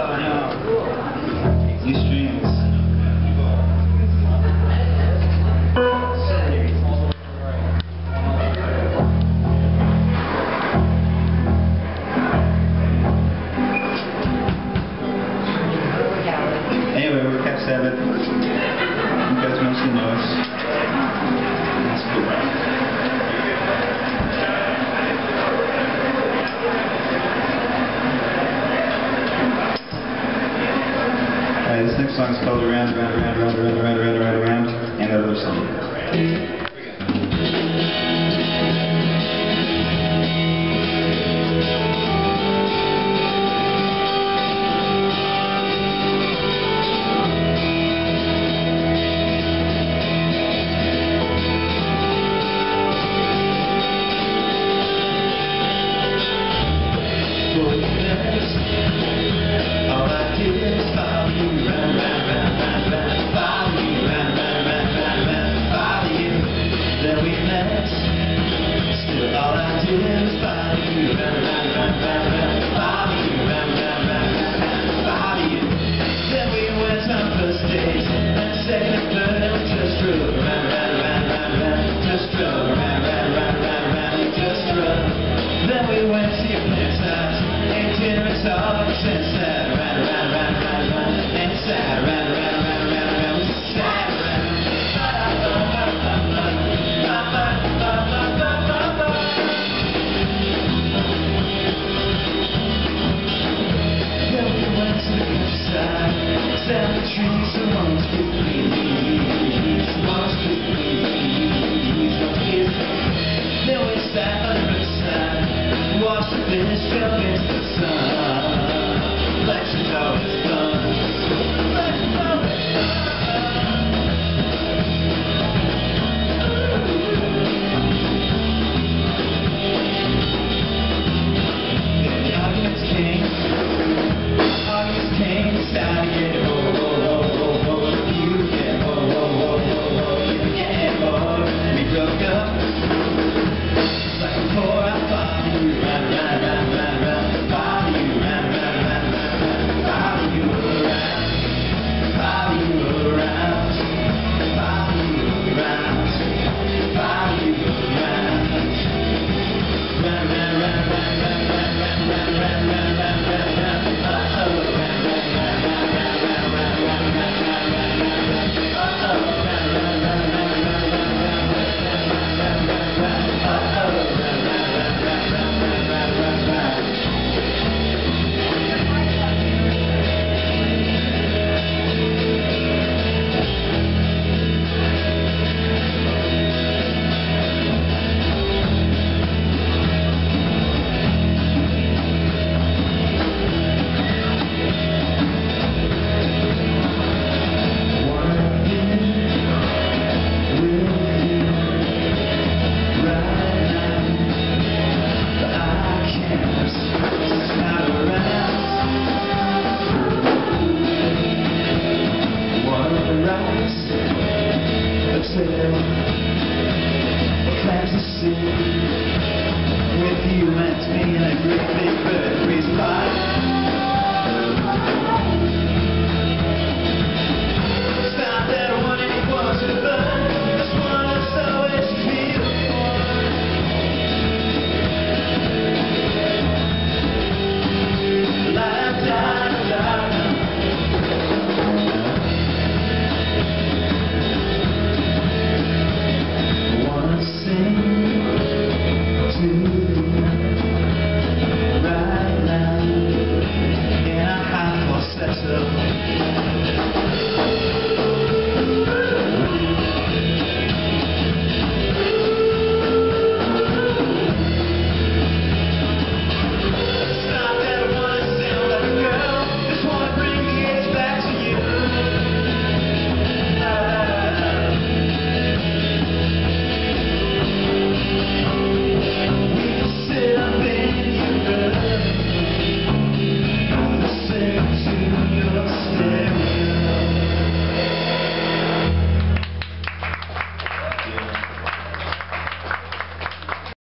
New strings. Anyway, we're Cat 7. You guys mostly know us. That's cool. Alright, this next song is called Around, Around, Around, Around, Around, Around, Around, Around, Around, and that other song. All I did is follow you, round, round, round, round, round, follow you, round, round, round, round, round, follow you. Then we met. Still, all I did was follow you, round, round, round, round, round, follow you, round, round, round, round, round, follow you. Then we went on first dates, and second and third, and we just drove round, round, round, round, round, just drove round, round, round, round, round, we just drove. Then we went to your place house, ate dinner and talked and sat round, round, round, round, round, and sat round, round, round, round, round, we sat around. Then we went to the countryside, sat in the trees amongst the